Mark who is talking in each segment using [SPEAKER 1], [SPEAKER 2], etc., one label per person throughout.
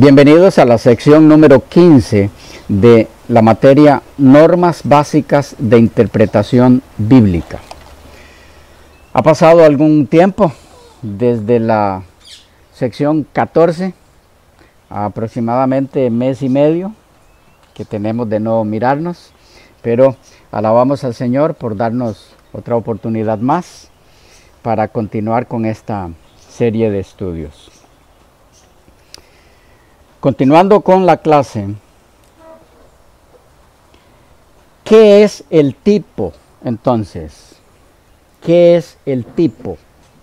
[SPEAKER 1] Bienvenidos a la sección número 15 de la materia Normas Básicas de Interpretación Bíblica. Ha pasado algún tiempo desde la sección 14, aproximadamente mes y medio, que tenemos de no mirarnos, pero alabamos al Señor por darnos otra oportunidad más para continuar con esta serie de estudios. Continuando con la clase, ¿qué es el tipo entonces? ¿Qué es el tipo?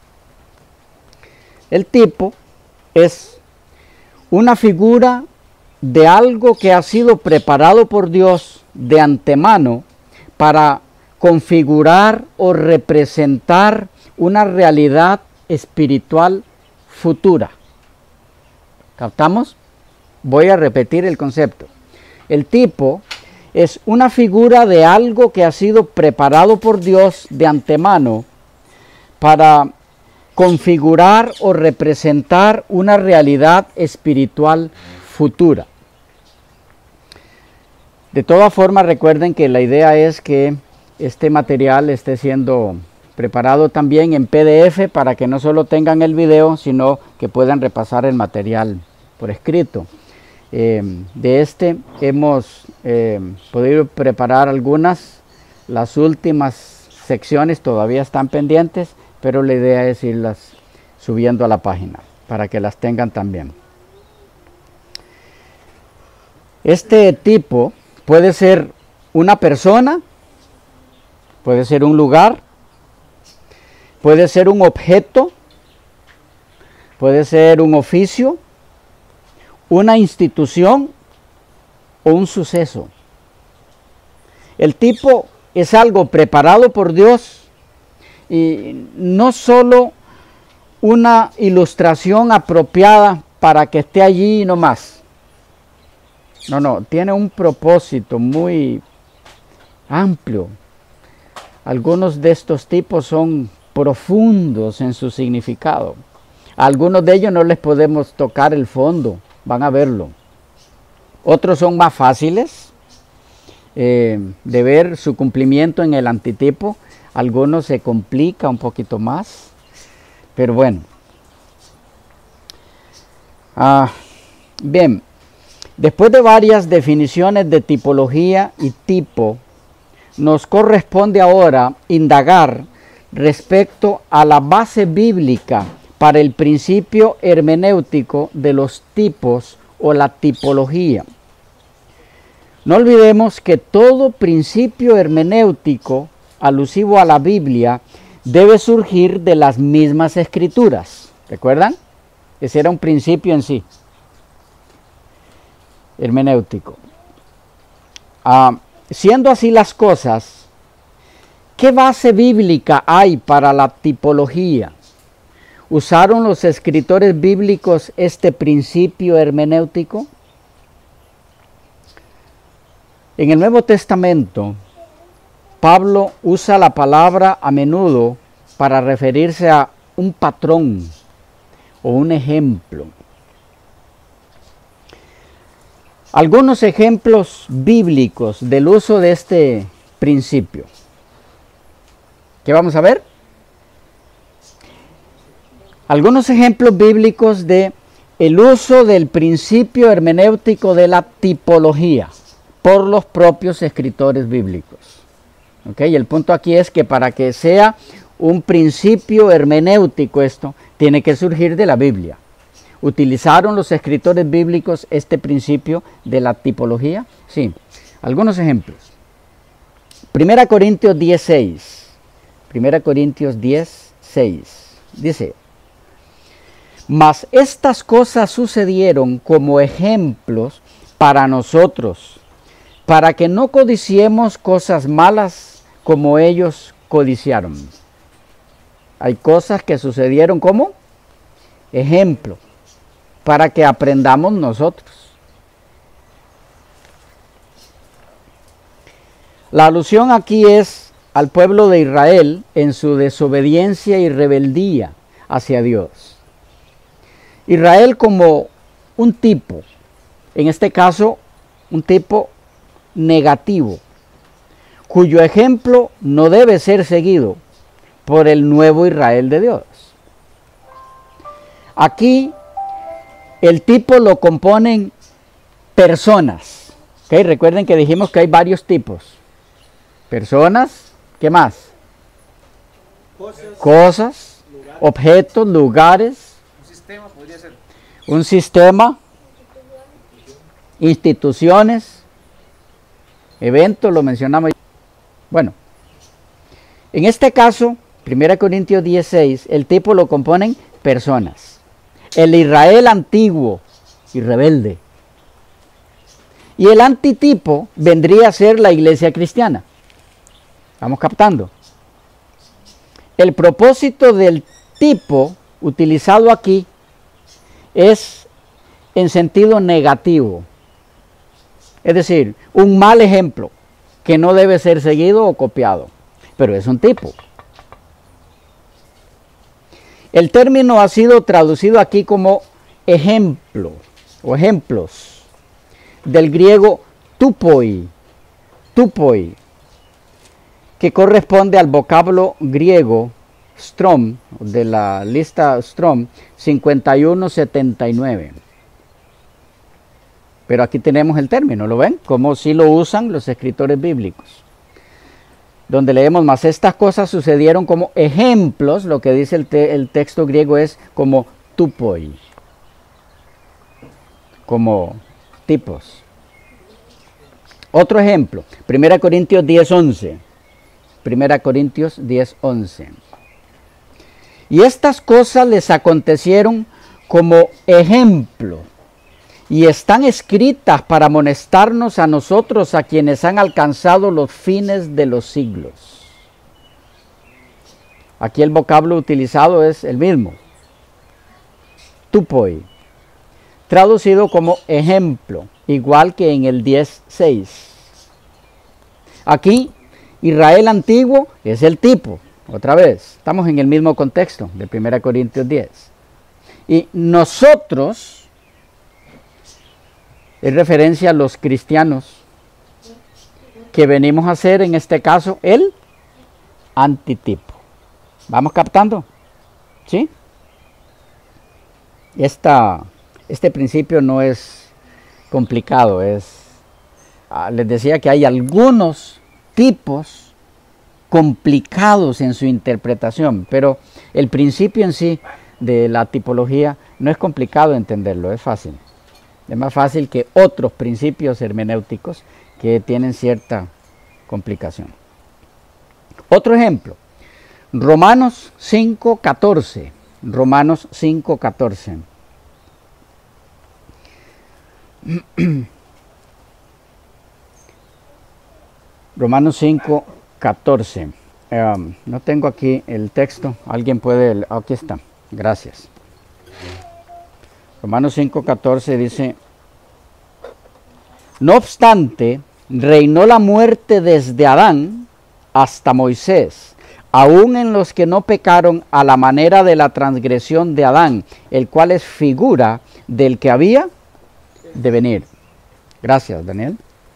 [SPEAKER 1] El tipo es una figura de algo que ha sido preparado por Dios de antemano para configurar o representar una realidad espiritual futura. ¿Captamos? Voy a repetir el concepto. El tipo es una figura de algo que ha sido preparado por Dios de antemano para configurar o representar una realidad espiritual futura. De todas formas, recuerden que la idea es que este material esté siendo preparado también en PDF para que no solo tengan el video, sino que puedan repasar el material por escrito. De este hemos podido preparar algunas, las últimas secciones todavía están pendientes, pero la idea es irlas subiendo a la página para que las tengan también. Este tipo puede ser una persona, puede ser un lugar, puede ser un objeto, puede ser un oficio, una institución o un suceso. El tipo es algo preparado por Dios y no solo una ilustración apropiada para que esté allí nomás. No, tiene un propósito muy amplio. Algunos de estos tipos son profundos en su significado. A algunos de ellos no les podemos tocar el fondo. Van a verlo. Otros son más fáciles de ver su cumplimiento en el antitipo. Algunos se complica un poquito más. Pero bueno. Bien. Después de varias definiciones de tipología y tipo, nos corresponde ahora indagar respecto a la base bíblica para el principio hermenéutico de los tipos o la tipología. No olvidemos que todo principio hermenéutico alusivo a la Biblia debe surgir de las mismas escrituras. ¿Recuerdan? Ese era un principio en sí, hermenéutico. Siendo así las cosas, ¿qué base bíblica hay para la tipología? ¿Usaron los escritores bíblicos este principio hermenéutico? En el Nuevo Testamento, Pablo usa la palabra a menudo para referirse a un patrón o un ejemplo. Algunos ejemplos bíblicos del uso de este principio. ¿Qué vamos a ver? Algunos ejemplos bíblicos de el uso del principio hermenéutico de la tipología por los propios escritores bíblicos. ¿Okay? Y el punto aquí es que para que sea un principio hermenéutico esto, tiene que surgir de la Biblia. ¿Utilizaron los escritores bíblicos este principio de la tipología? Sí. Algunos ejemplos. 1 Corintios 10:6. 1 Corintios 10:6. Dice: mas estas cosas sucedieron como ejemplos para nosotros, para que no codiciemos cosas malas como ellos codiciaron. Hay cosas que sucedieron como ejemplo, para que aprendamos nosotros. La alusión aquí es al pueblo de Israel en su desobediencia y rebeldía hacia Dios. Israel como un tipo, en este caso un tipo negativo, cuyo ejemplo no debe ser seguido por el nuevo Israel de Dios. Aquí el tipo lo componen personas. ¿Okay? Recuerden que dijimos que hay varios tipos. Personas, ¿qué más? Cosas, objetos, lugares.
[SPEAKER 2] Un sistema podría ser.
[SPEAKER 1] Un sistema, instituciones, eventos, lo mencionamos. Bueno, en este caso, 1 Corintios 16, el tipo lo componen personas. El Israel antiguo y rebelde. Y el antitipo vendría a ser la iglesia cristiana. ¿Estamos captando? El propósito del tipo utilizado aquí es en sentido negativo. Es decir, un mal ejemplo que no debe ser seguido o copiado. Pero es un tipo. El término ha sido traducido aquí como ejemplo o ejemplos, del griego tupoi, que corresponde al vocablo griego Strong, de la lista Strong 5179. Pero aquí tenemos el término, ¿lo ven? Como si lo usan los escritores bíblicos. Donde leemos, más estas cosas sucedieron como ejemplos, lo que dice el texto griego es como tupoi, como tipos. Otro ejemplo, 1 Corintios 10:11. 1 Corintios 10:11. Y estas cosas les acontecieron como ejemplo, y están escritas para amonestarnos a nosotros, a quienes han alcanzado los fines de los siglos. Aquí el vocablo utilizado es el mismo, tupoi, traducido como ejemplo, igual que en el 10:6. Aquí, Israel antiguo es el tipo, otra vez, estamos en el mismo contexto de 1 Corintios 10. Y nosotros, es referencia a los cristianos, que venimos a ser en este caso el antitipo. ¿Vamos captando? ¿Sí? Este principio no es complicado, les decía que hay algunos tipos complicados en su interpretación, pero el principio en sí de la tipología no es complicado entenderlo, es fácil. Es más fácil que otros principios hermenéuticos que tienen cierta complicación. Otro ejemplo, Romanos 5:14. Romanos 5:14. Romanos 5:14. No tengo aquí el texto. ¿Alguien puede? Aquí está. Gracias. Romanos 5:14 dice: no obstante, reinó la muerte desde Adán hasta Moisés, aun en los que no pecaron a la manera de la transgresión de Adán, el cual es figura del que había de venir. Gracias, Daniel.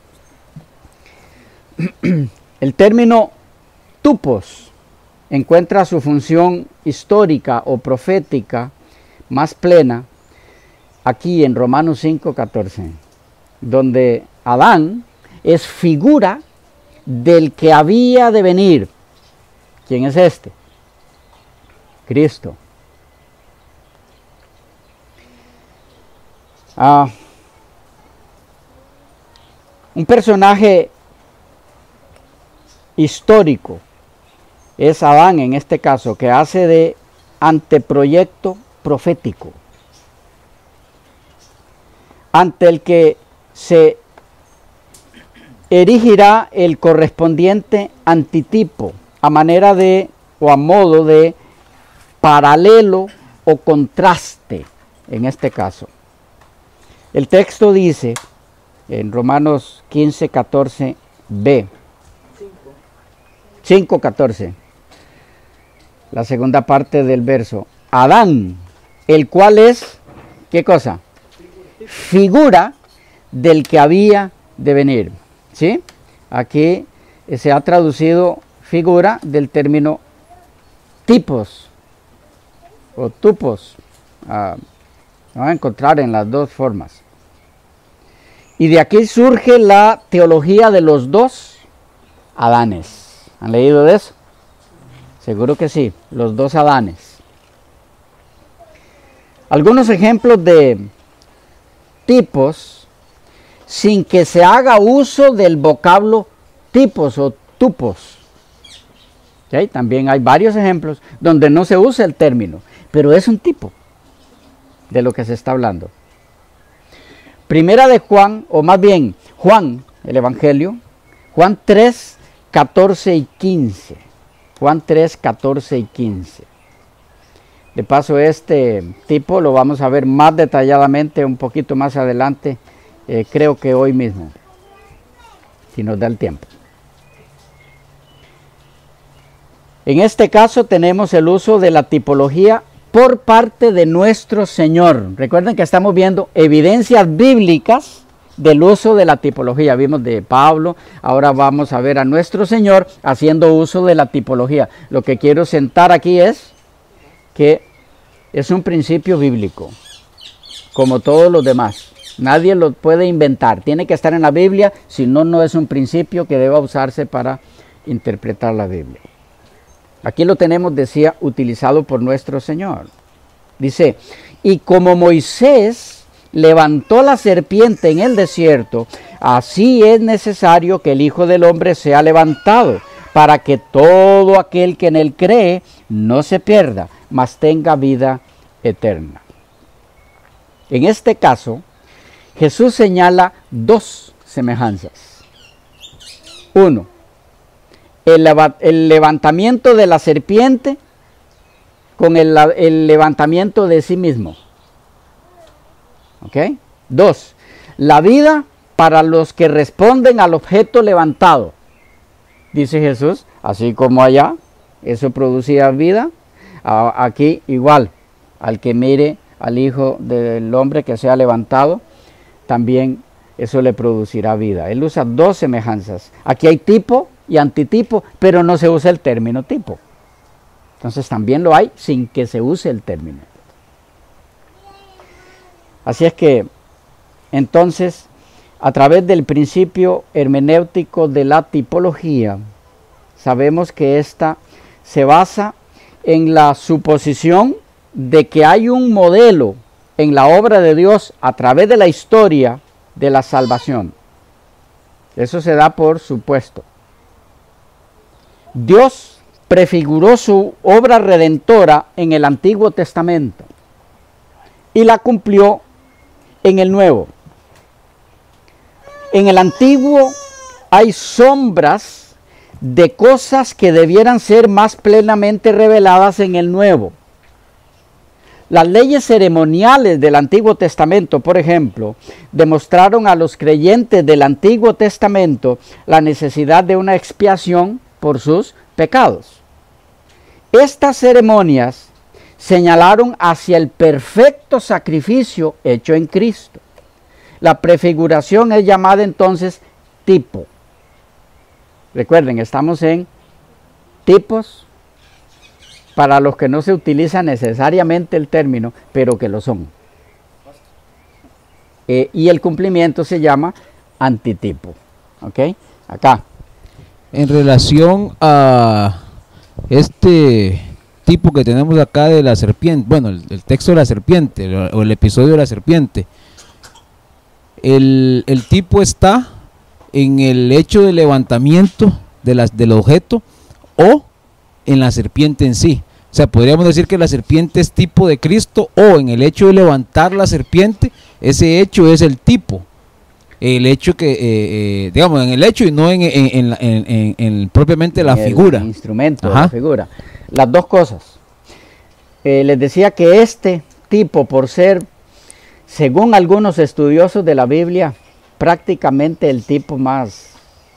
[SPEAKER 1] El término tupos encuentra su función histórica o profética más plena aquí en Romanos 5:14, donde Adán es figura del que había de venir. ¿Quién es este? Cristo. Un personaje histórico es Adán en este caso, que hace de anteproyecto profético, ante el que se erigirá el correspondiente antitipo, a manera de o a modo de paralelo o contraste en este caso. El texto dice en Romanos 15:14b, 5:14, la segunda parte del verso, Adán, el cual es, ¿qué cosa? figura del que había de venir. ¿Sí? Aquí se ha traducido figura del término tipos o tupos. Lo van a encontrar en las dos formas. Y de aquí surge la teología de los dos Adanes. ¿Han leído de eso? Seguro que sí, los dos Adanes. Algunos ejemplos de tipos sin que se haga uso del vocablo tipos o tupos. ¿Sí? También hay varios ejemplos donde no se usa el término, pero es un tipo de lo que se está hablando. Primera de Juan, o más bien Juan, el Evangelio, Juan 3, 14 y 15. Juan 3, 14 y 15. De paso, este tipo lo vamos a ver más detalladamente un poquito más adelante, creo que hoy mismo, si nos da el tiempo. En este caso tenemos el uso de la tipología por parte de nuestro Señor. Recuerden que estamos viendo evidencias bíblicas del uso de la tipología. Vimos de Pablo, ahora vamos a ver a nuestro Señor haciendo uso de la tipología. Lo que quiero sentar aquí es que es un principio bíblico, como todos los demás. Nadie lo puede inventar, tiene que estar en la Biblia, si no, no es un principio que deba usarse para interpretar la Biblia. Aquí lo tenemos, decía, utilizado por nuestro Señor. Dice, y como Moisés levantó la serpiente en el desierto, así es necesario que el Hijo del Hombre sea levantado, para que todo aquel que en él cree no se pierda, mas tenga vida eterna. En este caso, Jesús señala dos semejanzas. Uno, el levantamiento de la serpiente con el levantamiento de sí mismo. ¿Ok? Dos, la vida para los que responden al objeto levantado. Dice Jesús, así como allá, eso producía vida, aquí igual, al que mire al Hijo del Hombre que sea levantado, también eso le producirá vida. Él usa dos semejanzas. Aquí hay tipo y antitipo, pero no se usa el término tipo. Entonces también lo hay sin que se use el término. Así es que, entonces, a través del principio hermenéutico de la tipología, sabemos que ésta se basa en la suposición de que hay un modelo en la obra de Dios a través de la historia de la salvación. Eso se da por supuesto. Dios prefiguró su obra redentora en el Antiguo Testamento y la cumplió en el Nuevo. En el Antiguo hay sombras de cosas que debieran ser más plenamente reveladas en el Nuevo. Las leyes ceremoniales del Antiguo Testamento, por ejemplo, demostraron a los creyentes del Antiguo Testamento la necesidad de una expiación por sus pecados. Estas ceremonias señalaron hacia el perfecto sacrificio hecho en Cristo. La prefiguración es llamada entonces tipo. Recuerden, estamos en tipos para los que no se utiliza necesariamente el término, pero que lo son. Y el cumplimiento se llama antitipo. ¿Ok? Acá.
[SPEAKER 2] En relación a este tipo que tenemos acá de la serpiente, bueno, el texto de la serpiente, o el episodio de la serpiente, el tipo está en el hecho de levantamiento del objeto o en la serpiente en sí. O sea, podríamos decir que la serpiente es tipo de Cristo, o en el hecho de levantar la serpiente, ese hecho es el tipo. El hecho que, digamos, en el hecho y no en propiamente la figura.
[SPEAKER 1] El instrumento, la figura. Las dos cosas. Les decía que este tipo, por ser, según algunos estudiosos de la Biblia, prácticamente el tipo más...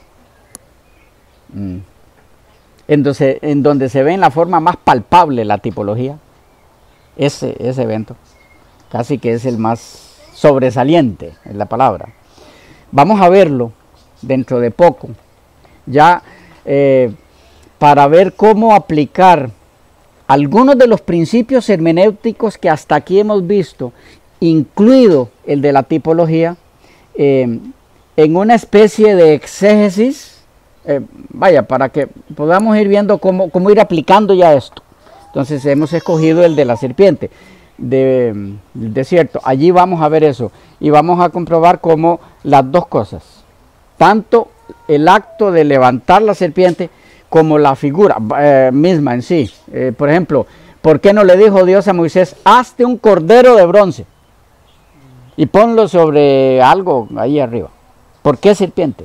[SPEAKER 1] en donde se ve en la forma más palpable la tipología, ese evento, casi que es el más sobresaliente, es la palabra. Vamos a verlo dentro de poco, ya para ver cómo aplicar algunos de los principios hermenéuticos que hasta aquí hemos visto, incluido el de la tipología, en una especie de exégesis, para que podamos ir viendo cómo ir aplicando ya esto. Entonces hemos escogido el de la serpiente del desierto. Allí vamos a ver eso y vamos a comprobar cómo las dos cosas, tanto el acto de levantar la serpiente como la figura misma en sí. Por ejemplo, ¿por qué no le dijo Dios a Moisés, hazte un cordero de bronce y ponlo sobre algo ahí arriba? ¿Por qué serpiente?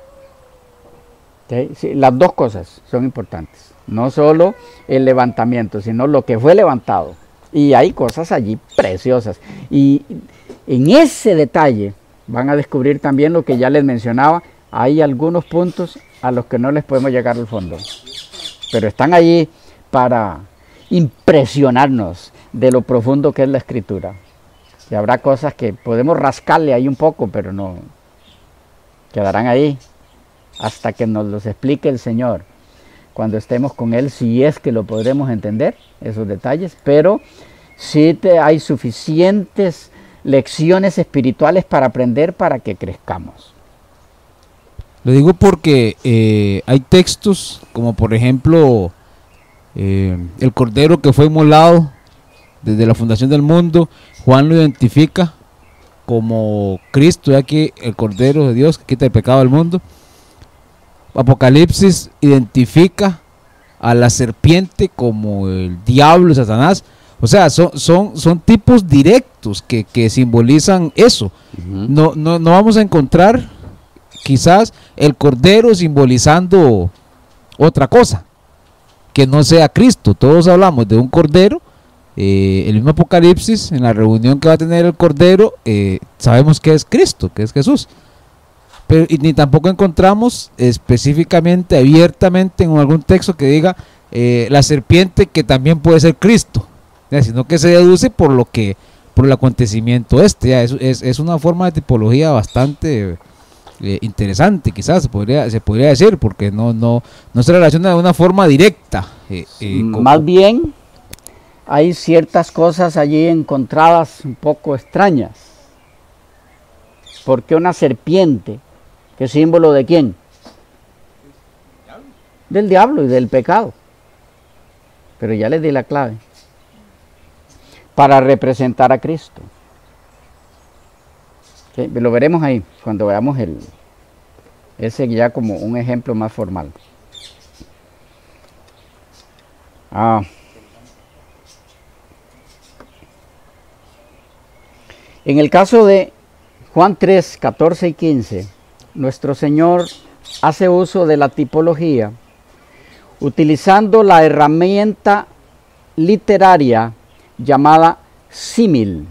[SPEAKER 1] ¿Sí? Sí, las dos cosas son importantes, no solo el levantamiento, sino lo que fue levantado. Y hay cosas allí preciosas. Y en ese detalle van a descubrir también lo que ya les mencionaba. Hay algunos puntos a los que no les podemos llegar al fondo, pero están allí para impresionarnos de lo profundo que es la escritura. Y habrá cosas que podemos rascarle ahí un poco, pero no quedarán ahí hasta que nos los explique el Señor cuando estemos con Él, si es que lo podremos entender, esos detalles. Pero sí hay suficientes lecciones espirituales para aprender para que crezcamos.
[SPEAKER 2] Lo digo porque hay textos como por ejemplo el cordero que fue inmolado desde la fundación del mundo. Juan lo identifica como Cristo, ya que el cordero de Dios que quita el pecado del mundo. Apocalipsis identifica a la serpiente como el diablo, Satanás. O sea, son tipos directos que simbolizan eso. No vamos a encontrar quizás el cordero simbolizando otra cosa que no sea Cristo. Todos hablamos de un cordero. El mismo Apocalipsis, en la reunión que va a tener el cordero, sabemos que es Cristo, que es Jesús. Pero ni tampoco encontramos específicamente, abiertamente en algún texto que diga la serpiente que también puede ser Cristo, sino que se deduce por el acontecimiento ya. Es una forma de tipología bastante interesante, quizás se podría decir, porque no se relaciona de una forma directa.
[SPEAKER 1] Más bien hay ciertas cosas allí encontradas un poco extrañas. ¿Por qué una serpiente? ¿Qué símbolo de quién? Del diablo y del pecado. Pero ya les di la clave. Para representar a Cristo. ¿Sí? Lo veremos ahí, cuando veamos ese ya como un ejemplo más formal. En el caso de Juan 3, 14 y 15, nuestro Señor hace uso de la tipología utilizando la herramienta literaria llamada símil,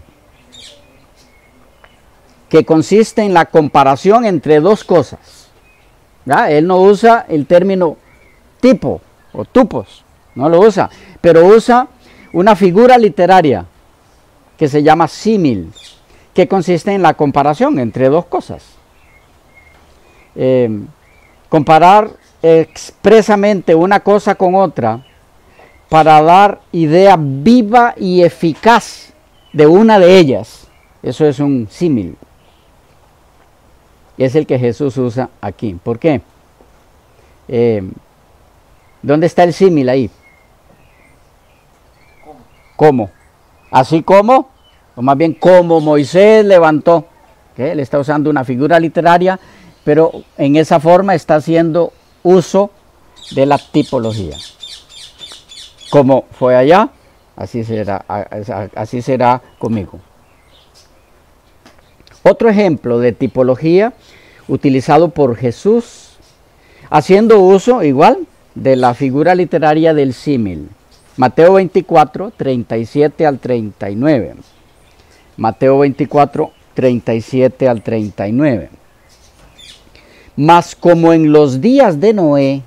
[SPEAKER 1] que consiste en la comparación entre dos cosas. ¿Ya? Él no usa el término tipo o tupos, no lo usa, pero usa una figura literaria que se llama símil, que consiste en la comparación entre dos cosas. Comparar expresamente una cosa con otra para dar idea viva y eficaz de una de ellas. Eso es un símil. Y es el que Jesús usa aquí. ¿Por qué? ¿Dónde está el símil ahí? ¿Cómo? Así como, o más bien como Moisés levantó. ¿Okay? Él está usando una figura literaria, pero en esa forma está haciendo uso de la tipología. Como fue allá, así será conmigo. Otro ejemplo de tipología utilizado por Jesús, haciendo uso igual de la figura literaria del símil. Mateo 24, 37 al 39. Mateo 24, 37 al 39. Mas como en los días de Noé,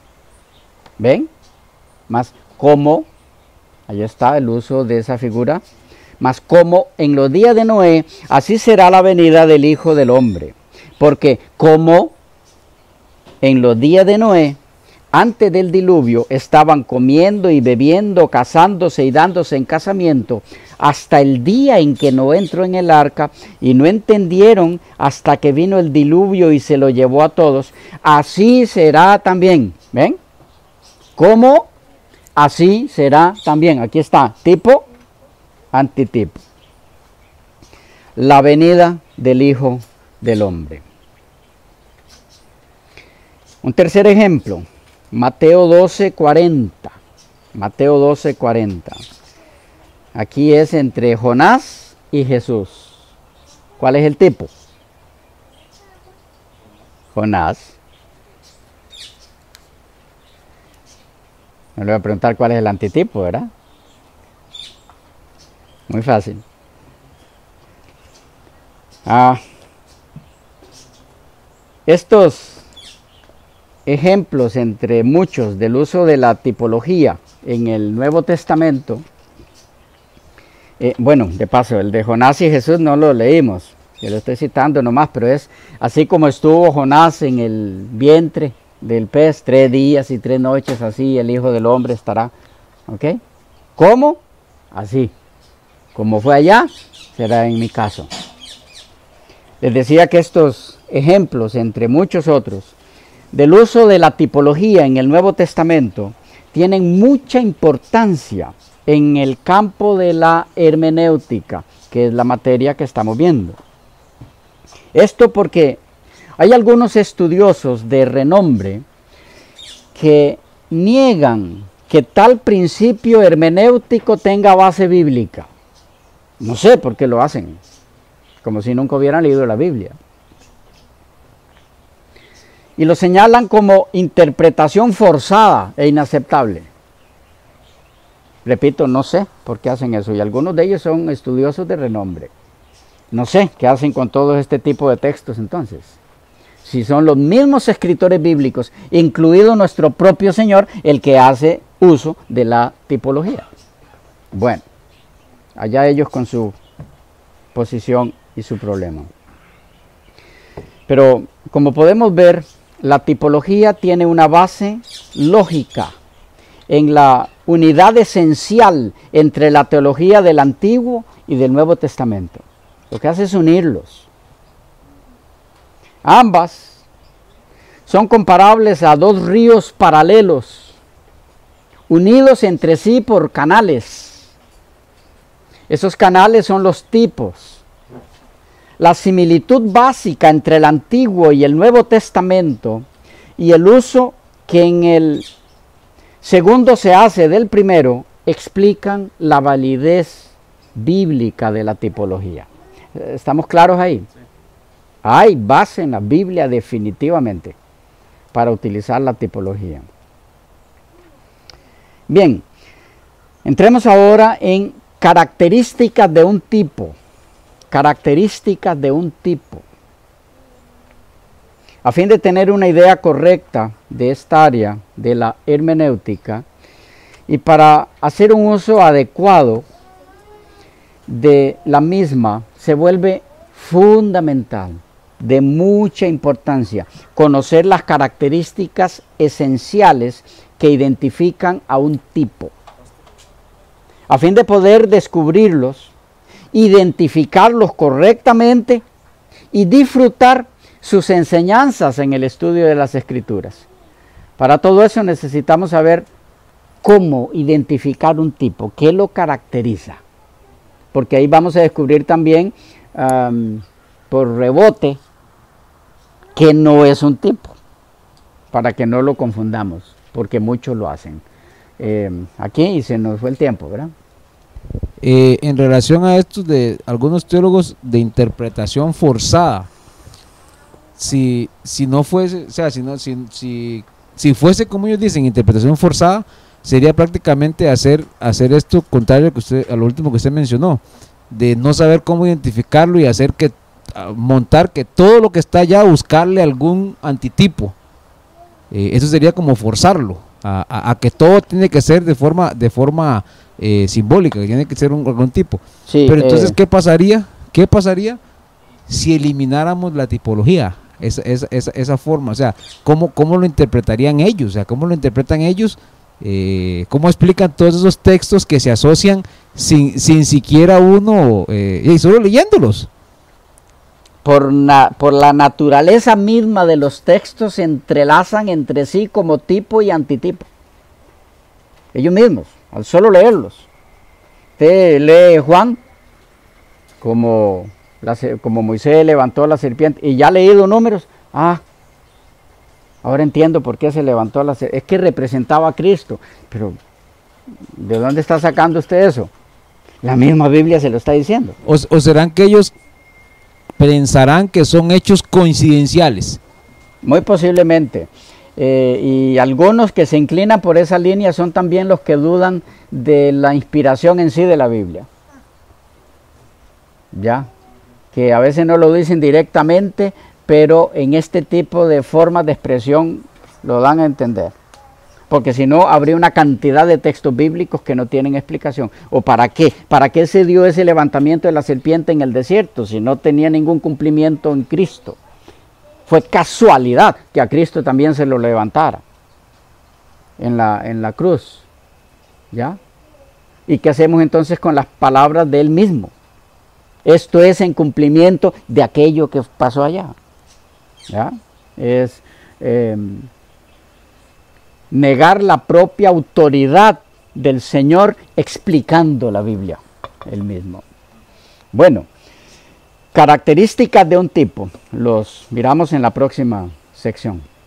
[SPEAKER 1] ¿ven? Más como, ahí está el uso de esa figura. Mas como en los días de Noé, así será la venida del Hijo del Hombre. Porque como en los días de Noé, antes del diluvio, estaban comiendo y bebiendo, casándose y dándose en casamiento, hasta el día en que Noé entró en el arca, y no entendieron hasta que vino el diluvio y se lo llevó a todos, así será también. ¿Ven? ¿Cómo? Así será también. Aquí está, tipo, antitipo. La venida del Hijo del Hombre. Un tercer ejemplo, Mateo 12:40. Mateo 12:40. Aquí es entre Jonás y Jesús. ¿Cuál es el tipo? Jonás. Me le voy a preguntar cuál es el antitipo, ¿verdad? Muy fácil. Estos ejemplos entre muchos del uso de la tipología en el Nuevo Testamento, bueno, de paso, el de Jonás y Jesús no lo leímos, yo lo estoy citando nomás, pero es así como estuvo Jonás en el vientre del pez, 3 días y 3 noches, así el Hijo del Hombre estará. ¿Ok? ¿Cómo? Así. Como fue allá, será en mi caso. Les decía que estos ejemplos, entre muchos otros, del uso de la tipología en el Nuevo Testamento, tienen mucha importancia en el campo de la hermenéutica, que es la materia que estamos viendo. Esto porque hay algunos estudiosos de renombre que niegan que tal principio hermenéutico tenga base bíblica. No sé por qué lo hacen, como si nunca hubieran leído la Biblia. Y lo señalan como interpretación forzada e inaceptable. Repito, no sé por qué hacen eso, y algunos de ellos son estudiosos de renombre. No sé qué hacen con todo este tipo de textos entonces. Si son los mismos escritores bíblicos, incluido nuestro propio Señor, el que hace uso de la tipología. Bueno, allá ellos con su posición y su problema. Pero como podemos ver, la tipología tiene una base lógica en la unidad esencial entre la teología del Antiguo y del Nuevo Testamento. Lo que hace es unirlos. Ambas son comparables a 2 ríos paralelos, unidos entre sí por canales. Esos canales son los tipos. La similitud básica entre el Antiguo y el Nuevo Testamento y el uso que en el segundo se hace del primero explican la validez bíblica de la tipología. ¿Estamos claros ahí? Sí. Hay base en la Biblia definitivamente para utilizar la tipología. Bien, entremos ahora en características de un tipo. Características de un tipo. A fin de tener una idea correcta de esta área de la hermenéutica y para hacer un uso adecuado de la misma, se vuelve fundamental, de mucha importancia, conocer las características esenciales que identifican a un tipo. A fin de poder descubrirlos, identificarlos correctamente y disfrutar sus enseñanzas en el estudio de las Escrituras. Para todo eso necesitamos saber cómo identificar un tipo, qué lo caracteriza. Porque ahí vamos a descubrir también por rebote que no es un tipo, para que no lo confundamos, porque muchos lo hacen. Aquí se nos fue el tiempo, ¿verdad?
[SPEAKER 2] En relación a estos de algunos teólogos de interpretación forzada, si no fuese, o sea, si fuese como ellos dicen, interpretación forzada, sería prácticamente hacer esto contrario a lo último que usted mencionó, de no saber cómo identificarlo y hacer que montar que todo lo que está allá, buscarle algún antitipo. Eso sería como forzarlo a que todo tiene que ser de forma simbólica, que tiene que ser algún tipo.
[SPEAKER 1] Sí,
[SPEAKER 2] pero entonces, ¿qué pasaría? ¿Qué pasaría si elimináramos la tipología? Esa forma, o sea, ¿cómo lo interpretarían ellos? O sea, ¿cómo lo interpretan ellos? ¿Cómo explican todos esos textos que se asocian sin siquiera uno, y solo leyéndolos?
[SPEAKER 1] Por la naturaleza misma de los textos se entrelazan entre sí como tipo y antitipo. Ellos mismos, al solo leerlos. Usted lee Juan como Moisés levantó la serpiente, y ya ha leído Números. Ahora entiendo por qué se levantó la serpiente. Es que representaba a Cristo. Pero, ¿de dónde está sacando usted eso? La misma Biblia se lo está diciendo.
[SPEAKER 2] ¿O serán que ellos pensarán que son hechos coincidenciales?
[SPEAKER 1] Muy posiblemente. Y algunos que se inclinan por esa línea son también los que dudan de la inspiración en sí de la Biblia. Ya, que a veces no lo dicen directamente, pero en este tipo de formas de expresión lo dan a entender. Porque si no, habría una cantidad de textos bíblicos que no tienen explicación. ¿O para qué? ¿Para qué se dio ese levantamiento de la serpiente en el desierto si no tenía ningún cumplimiento en Cristo? Fue casualidad que a Cristo también se lo levantara en la cruz. ¿Ya? ¿Y qué hacemos entonces con las palabras de Él mismo? Esto es en cumplimiento de aquello que pasó allá. ¿Ya? Es negar la propia autoridad del Señor explicando la Biblia, Él mismo. Bueno, características de un tipo, los miramos en la próxima sección.